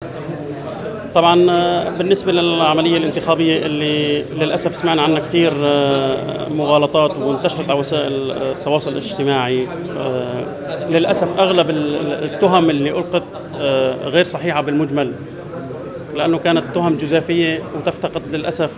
طبعا بالنسبة للعملية الانتخابية اللي للأسف سمعنا عنها كثير مغالطات وانتشرت على وسائل التواصل الاجتماعي، للأسف أغلب التهم اللي ألقت غير صحيحة بالمجمل، لأنه كانت تهم جزافية وتفتقد للأسف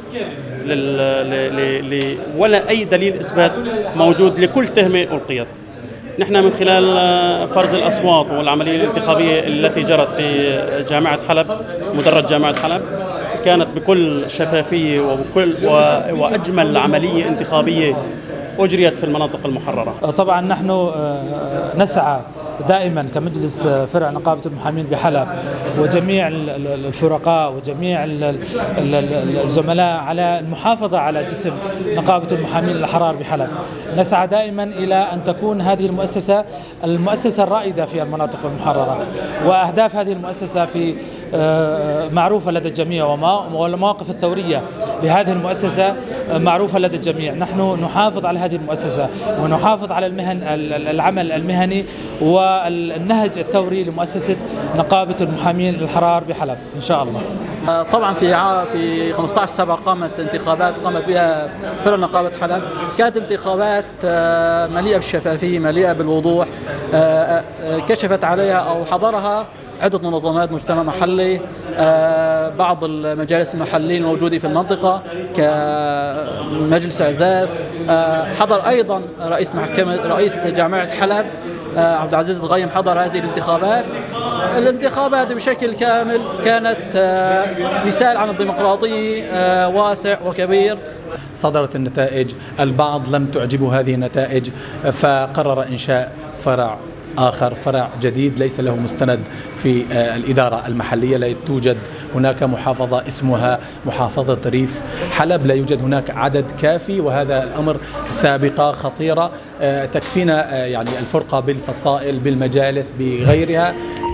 ولا أي دليل إثبات موجود لكل تهمة ألقيت. نحن من خلال فرز الأصوات والعملية الانتخابية التي جرت في جامعة حلب، مدرج جامعة حلب، كانت بكل شفافية وأجمل عملية انتخابية أجريت في المناطق المحررة. طبعا نحن نسعى دائما كمجلس فرع نقابة المحامين بحلب وجميع الفرقاء وجميع الزملاء على المحافظة على جسم نقابة المحامين الأحرار بحلب. نسعى دائما إلى أن تكون هذه المؤسسة الرائدة في المناطق المحررة، وأهداف هذه المؤسسة في معروفة لدى الجميع، والمواقف الثورية لهذه المؤسسة معروفة لدى الجميع. نحن نحافظ على هذه المؤسسة ونحافظ على العمل المهني والنهج الثوري لمؤسسة نقابة المحامين الأحرار بحلب إن شاء الله. طبعا في 15/7 قامت انتخابات قامت بها فرع نقابة حلب، كانت انتخابات مليئة بالشفافية، مليئة بالوضوح، كشفت عليها أو حضرها عدة منظمات مجتمع محلي، بعض المجالس المحلية الموجودة في المنطقة كمجلس إعزاز، حضر أيضا رئيس جامعة حلب عبد العزيز الغيم، حضر هذه الانتخابات بشكل كامل. كانت مثال عن الديمقراطية واسع وكبير. صدرت النتائج، البعض لم تعجبه هذه النتائج، فقرر إنشاء فرع آخر، فرع جديد ليس له مستند في الإدارة المحلية. لا توجد هناك محافظة اسمها محافظة ريف حلب، لا يوجد هناك عدد كافي، وهذا الأمر سابقة خطيرة تكفينا يعني الفرقة بالفصائل بالمجالس بغيرها.